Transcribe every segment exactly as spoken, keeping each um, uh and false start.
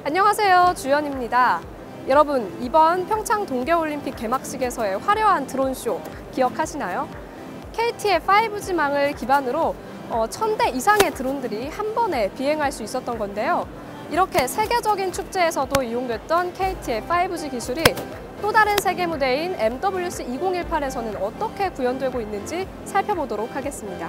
안녕하세요, 주연입니다. 여러분, 이번 평창 동계올림픽 개막식에서의 화려한 드론쇼 기억하시나요? 케이티의 파이브지망을 기반으로 어, 천 대 이상의 드론들이 한 번에 비행할 수 있었던 건데요. 이렇게 세계적인 축제에서도 이용됐던 케이티의 파이브지 기술이 또 다른 세계 무대인 엠더블유씨 이천십팔에서는 어떻게 구현되고 있는지 살펴보도록 하겠습니다.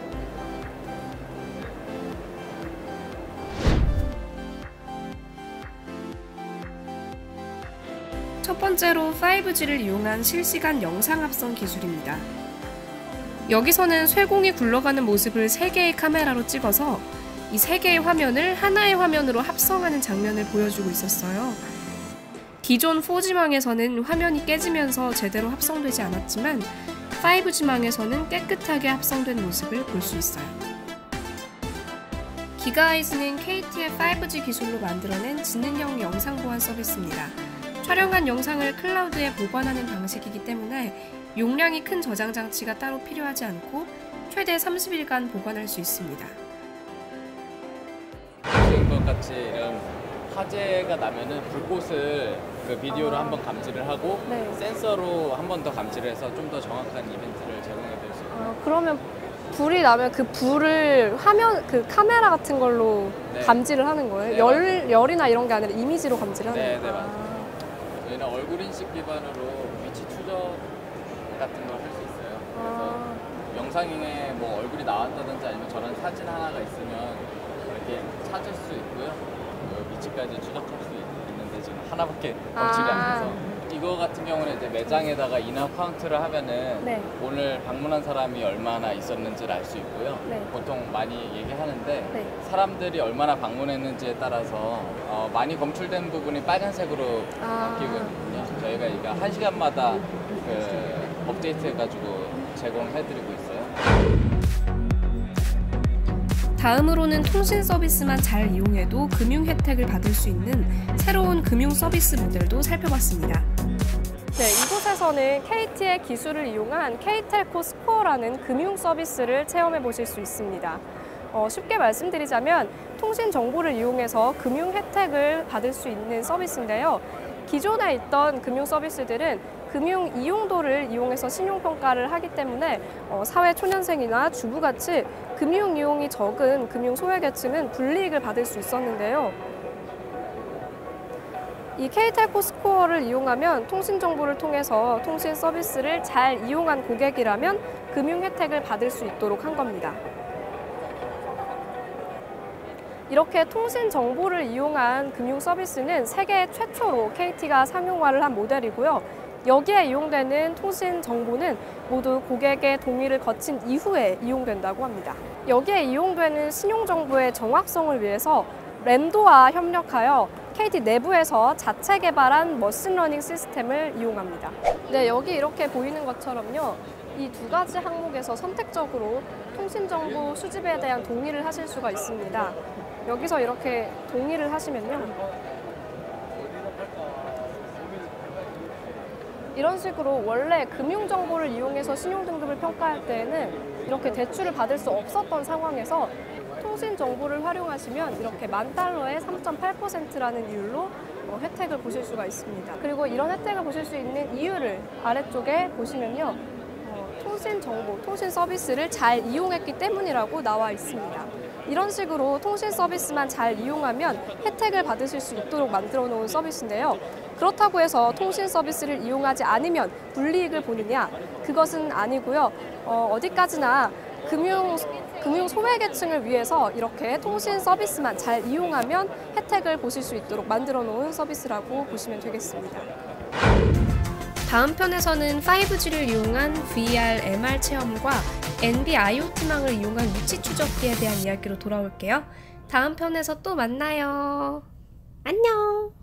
첫 번째로 파이브지를 이용한 실시간 영상 합성 기술입니다. 여기서는 쇠공이 굴러가는 모습을 세 개의 카메라로 찍어서 이 세 개의 화면을 하나의 화면으로 합성하는 장면을 보여주고 있었어요. 기존 포지망에서는 화면이 깨지면서 제대로 합성되지 않았지만 파이브지망에서는 깨끗하게 합성된 모습을 볼 수 있어요. 기가아이즈는 케이티의 파이브지 기술로 만들어낸 지능형 영상 보안 서비스입니다. 촬영한 영상을 클라우드에 보관하는 방식이기 때문에 용량이 큰 저장 장치가 따로 필요하지 않고 최대 삼십 일간 보관할 수 있습니다. 보시는 것 같이 이런 화재가 나면은 불꽃을 그 비디오로 아. 한번 감지를 하고 네. 센서로 한 번 더 감지를 해서 좀 더 정확한 이벤트를 제공해 드릴 수 있습니다. 아, 그러면 불이 나면 그 불을 화면, 그 카메라 같은 걸로 네. 감지를 하는 거예요? 네, 열, 열이나 이런 게 아니라 이미지로 감지를 하는 네, 거예요? 네, 맞아요. 저희는 얼굴 인식 기반으로 위치 추적 같은 걸 할 수 있어요. 그래서 아. 영상에 뭐 얼굴이 나왔다든지 아니면 저런 사진 하나가 있으면 이렇게 찾을 수 있고요. 위치까지 추적할 수 있는데 지금 하나밖에 검출이 안 돼서 아. 이거 같은 경우는 이제 매장에다가 인압 카운트를 하면은 네. 오늘 방문한 사람이 얼마나 있었는지를 알 수 있고요. 네. 보통 많이 얘기하는데 네. 사람들이 얼마나 방문했는지에 따라서 어, 많이 검출된 부분이 빨간색으로 아. 바뀌거든요. 저희가 이거 한 시간마다 그 업데이트해가지고 제공해드리고 있어요. 다음으로는 통신 서비스만 잘 이용해도 금융 혜택을 받을 수 있는 새로운 금융 서비스 모델도 살펴봤습니다. 네, 이곳에서는 케이티의 기술을 이용한 케이텔코 스코어라는 금융 서비스를 체험해 보실 수 있습니다. 어, 쉽게 말씀드리자면 통신 정보를 이용해서 금융 혜택을 받을 수 있는 서비스인데요. 기존에 있던 금융 서비스들은 금융 이용도를 이용해서 신용평가를 하기 때문에 어, 사회 초년생이나 주부같이 금융 이용이 적은 금융 소외계층은 불이익을 받을 수 있었는데요. 이 케이텔코 스코어를 이용하면 통신 정보를 통해서 통신 서비스를 잘 이용한 고객이라면 금융 혜택을 받을 수 있도록 한 겁니다. 이렇게 통신 정보를 이용한 금융 서비스는 세계 최초로 케이티가 상용화를 한 모델이고요. 여기에 이용되는 통신 정보는 모두 고객의 동의를 거친 이후에 이용된다고 합니다. 여기에 이용되는 신용 정보의 정확성을 위해서 램도와 협력하여 케이티 내부에서 자체 개발한 머신러닝 시스템을 이용합니다. 네, 여기 이렇게 보이는 것처럼요. 이 두 가지 항목에서 선택적으로 통신 정보 수집에 대한 동의를 하실 수가 있습니다. 여기서 이렇게 동의를 하시면요. 이런 식으로 원래 금융정보를 이용해서 신용등급을 평가할 때에는 이렇게 대출을 받을 수 없었던 상황에서 통신정보를 활용하시면 이렇게 만 달러에 삼 점 팔 퍼센트라는 이율로 어, 혜택을 보실 수가 있습니다. 그리고 이런 혜택을 보실 수 있는 이유를 아래쪽에 보시면요. 어, 통신정보, 통신 서비스를 잘 이용했기 때문이라고 나와 있습니다. 이런 식으로 통신 서비스만 잘 이용하면 혜택을 받으실 수 있도록 만들어 놓은 서비스인데요. 그렇다고 해서 통신 서비스를 이용하지 않으면 불이익을 보느냐? 그것은 아니고요. 어, 어디까지나 금융, 금융 소외계층을 위해서 이렇게 통신 서비스만 잘 이용하면 혜택을 보실 수 있도록 만들어 놓은 서비스라고 보시면 되겠습니다. 다음 편에서는 파이브지를 이용한 브이알, 엠알 체험과 엔비 아이오티망을 이용한 위치 추적기에 대한 이야기로 돌아올게요. 다음 편에서 또 만나요. 안녕!